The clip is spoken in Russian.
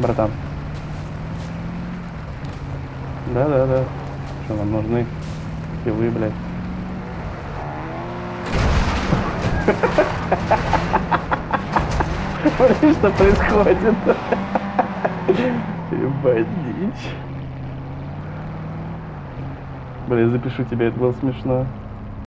братан. Да. Что нам нужны? Пилы, блядь. Смотри, что происходит. Ебать дичь. Бля, запишу тебя, это было смешно.